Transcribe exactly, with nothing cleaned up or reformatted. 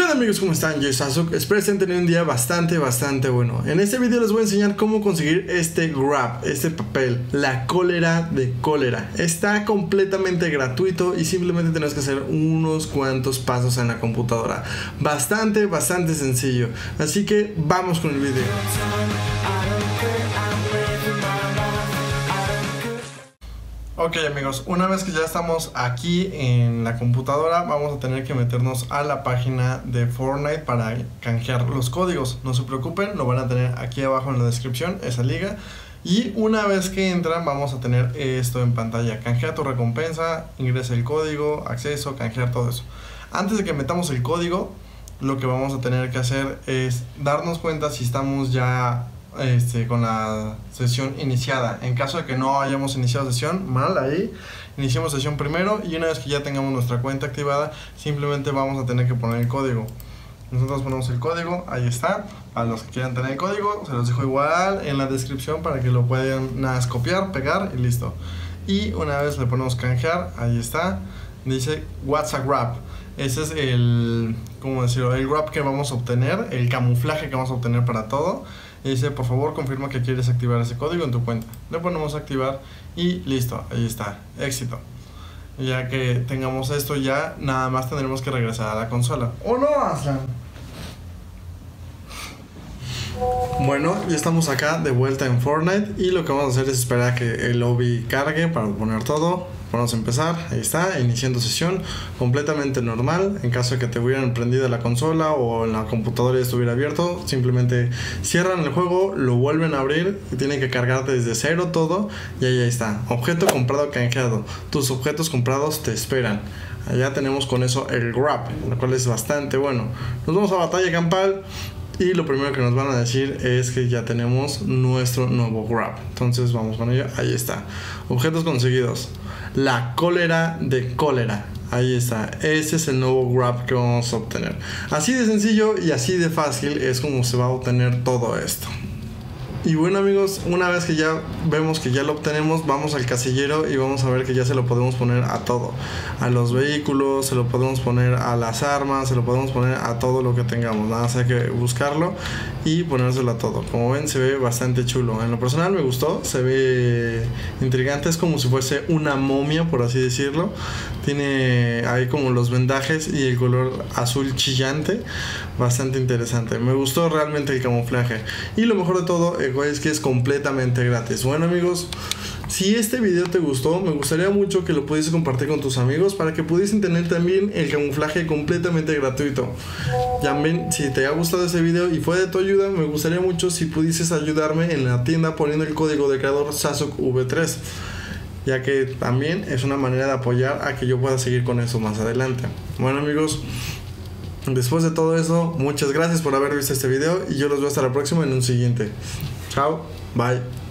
¿Qué onda, amigos? ¿Cómo están? Yo soy Sasuke. Espero estén teniendo un día bastante, bastante bueno. En este video les voy a enseñar cómo conseguir este grab, este papel, la cólera de cólera. Está completamente gratuito y simplemente tenés que hacer unos cuantos pasos en la computadora. Bastante, bastante sencillo. Así que vamos con el video. Ok, amigos, una vez que ya estamos aquí en la computadora, vamos a tener que meternos a la página de Fortnite para canjear los códigos. No se preocupen, lo van a tener aquí abajo en la descripción, esa liga. Y una vez que entran, vamos a tener esto en pantalla: canjea tu recompensa, ingresa el código, acceso, canjear, todo eso. Antes de que metamos el código, lo que vamos a tener que hacer es darnos cuenta si estamos ya Este, con la sesión iniciada. En caso de que no hayamos iniciado sesión, mal ahí, iniciamos sesión primero y una vez que ya tengamos nuestra cuenta activada, simplemente vamos a tener que poner el código. Nosotros ponemos el código, ahí está. A los que quieran tener el código, se los dejo igual en la descripción para que lo puedan nada más copiar, pegar y listo. Y una vez le ponemos canjear, ahí está. Dice WhatsApp Grab. Ese es el, ¿cómo decirlo? El grab que vamos a obtener, el camuflaje que vamos a obtener para todo. Y dice, por favor, confirma que quieres activar ese código en tu cuenta. Le ponemos activar y listo, ahí está, éxito. Ya que tengamos esto ya, nada más tendremos que regresar a la consola. ¡Oh no, Aslan! Bueno, ya estamos acá de vuelta en Fortnite y lo que vamos a hacer es esperar a que el lobby cargue para poner todo. Vamos a empezar, ahí está, iniciando sesión, completamente normal. En caso de que te hubieran prendido la consola o en la computadora estuviera abierto, simplemente cierran el juego, lo vuelven a abrir y tienen que cargar desde cero todo. Y ahí está, objeto comprado canjeado, tus objetos comprados te esperan. Allá tenemos con eso el grab, lo cual es bastante bueno. Nos vamos a batalla campal. Y lo primero que nos van a decir es que ya tenemos nuestro nuevo grab. Entonces vamos con ello. Ahí está. Objetos conseguidos. La cólera de cólera. Ahí está. Ese es el nuevo grab que vamos a obtener. Así de sencillo y así de fácil es como se va a obtener todo esto. Y bueno, amigos, una vez que ya vemos que ya lo obtenemos, vamos al casillero y vamos a ver que ya se lo podemos poner a todo. A los vehículos, se lo podemos poner a las armas, se lo podemos poner a todo lo que tengamos. Nada más hay que buscarlo y ponérselo a todo. Como ven, se ve bastante chulo. En lo personal me gustó, se ve intrigante, es como si fuese una momia, por así decirlo. Tiene ahí como los vendajes y el color azul chillante. Bastante interesante. Me gustó realmente el camuflaje. Y lo mejor de todo es que es completamente gratis. Bueno, amigos, si este video te gustó, me gustaría mucho que lo pudiese compartir con tus amigos para que pudiesen tener también el camuflaje completamente gratuito. También, si te ha gustado ese video y fue de tu ayuda, me gustaría mucho si pudieses ayudarme en la tienda poniendo el código de creador Sasuke V tres, ya que también es una manera de apoyar a que yo pueda seguir con eso más adelante. Bueno, amigos, después de todo eso, muchas gracias por haber visto este video y yo los veo hasta la próxima en un siguiente. Chao, bye.